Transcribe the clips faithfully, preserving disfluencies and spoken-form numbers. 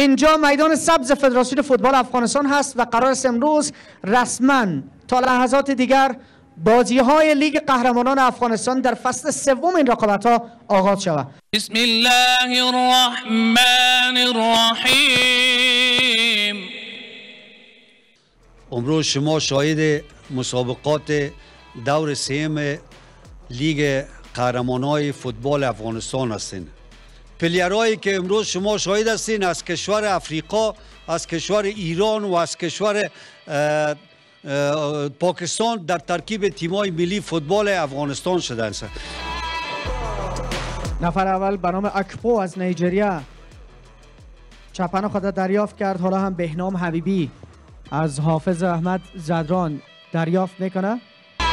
اینجا میدان سبز فدراسیون فوتبال افغانستان هست و قرار است امروز رسما تا لحظات دیگر بازی های لیگ قهرمانان افغانستان در فصل سوم این رقابت ها آغاز شود. بسم الله الرحمن الرحیم. امروز شما شاهد مسابقات دور سوم لیگ قهرمانان فوتبال افغانستان هستین. پلیرهایی که امروز شما شاهد هستین از کشور افریقا، از کشور ایران و از کشور اه اه پاکستان در ترکیب تیم‌های ملی فوتبال افغانستان شدند. نفر اول به نام اکپو از نیجریه چپن خود دریافت کرد. حالا هم بهنام حبیبی از حافظ احمد زدران دریافت میکنه.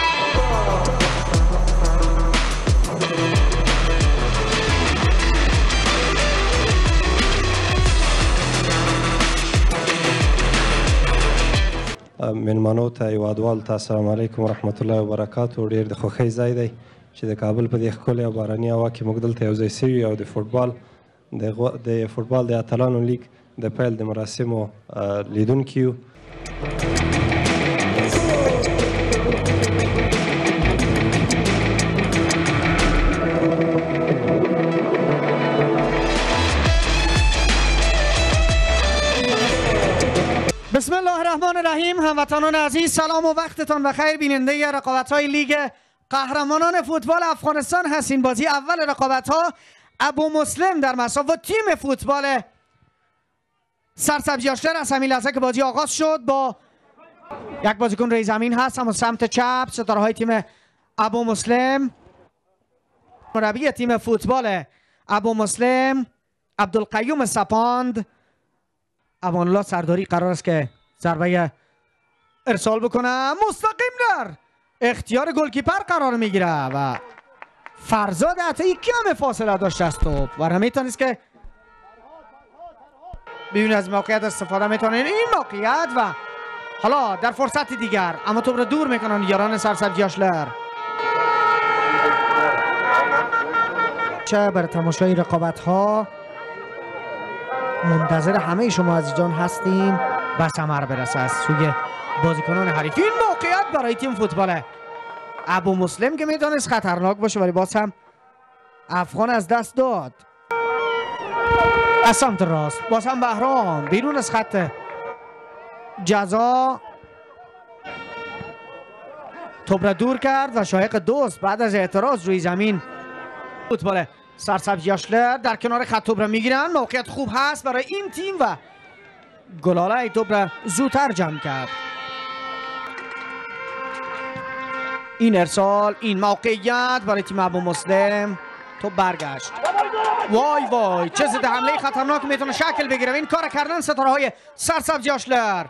مېلمنو ته هیوادوالو ته السلام علیکم ورحمت الله وبرکاتو. ډېر د خوښۍ ځای دی چې د کابل په دې ښکلې او باراني هوا کې موږ دلته یوځای سوي او د فوټبال د فوټبال د اتلانو لیګ د پیل د مراسمو لیدونکي یو. بسم الله الرحمن الرحیم. هموطنان عزیز سلام و وقتتان بخیر. بیننده رقابت‌های لیگ قهرمانان فوتبال افغانستان هستین. بازی اول رقابت‌ها ابو مسلم در مصاف و تیم فوتبال سرسبزیاشلر از همین لحظه که بازی آغاز شد با یک بازیکن روی زمین هست اما سمت چپ ستاره‌های تیم ابو مسلم. مربی تیم فوتبال ابو مسلم عبدالقیوم سپاند. امان الله سرداری قرار است که ضربه ارسال بکنه، مستقیم در اختیار گلکیپر قرار میگیره و فرزاد عطایی کم فاصله داشته از توپ و همین است که ببینید از موقعیت استفاده میتونین این موقعیت و حالا در فرصت دیگر اما توپ رو دور میکنن یاران سرسبزیاشلر. چه بر تماشای رقابت ها منتظر همه شما عزیزان هستیم و ثمر برسه از سوی بازیکنان حریف. این موقعیت برای تیم فوتبال ابو مسلم که میتونست خطرناک باشه ولی باز هم افغان از دست داد. از سمت راست باز هم بهرام بیرون از خط جزا توپ را دور کرد و شایق دوست بعد از اعتراض روی زمین فوتبال سرسبزیاشلر در کنار خط توپ را میگیرن. موقعیت خوب هست برای این تیم و گلاله توپ را زودتر جمع کرد. این ارسال این موقعیت برای تیم ابو مسلم توپ برگشت. وای وای چه ضد حمله خطرناک میتونه شکل بگیره. این کار کردن ستاره های سرسبزیاشلر.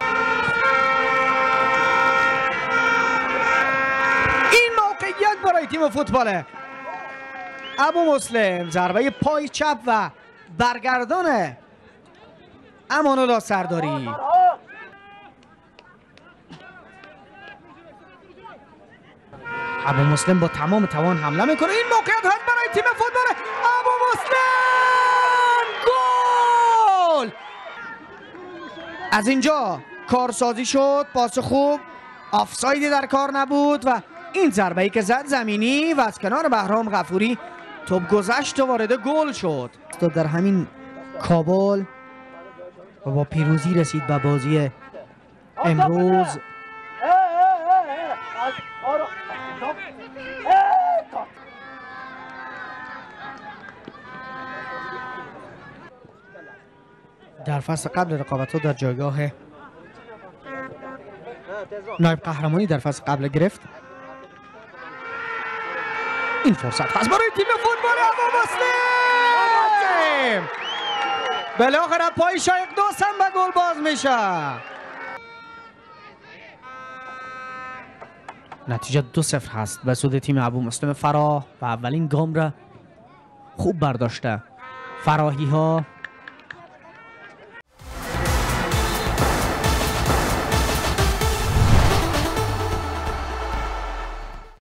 این موقعیت برای تیم فوتبال ابو مسلم. ضربه پای چپ و برگردان امان الله سرداری. ابو مسلم با تمام توان حمله میکنه. این موقعیت هست برای تیم فوتبال ابو مسلم. گل! از اینجا کارسازی شد، پاس خوب، آفسایدی در کار نبود و این ضربه ای که زد زمینی و از کنار بهرام غفوری توپ گذشت و وارد گل شد. در همین کابل و با پیروزی رسید به بازی امروز. در فصل قبل رقابت‌ها در جایگاه نایب قهرمانی در فصل قبل گرفت. این فرصت هست برای تیم فوتبال ابو مسلم. بالاخره پای شایق دوست هم به گل باز میشه. نتیجه دو صفر هست به سود تیم ابو مسلم فراه و اولین گام را خوب برداشته فراهی ها.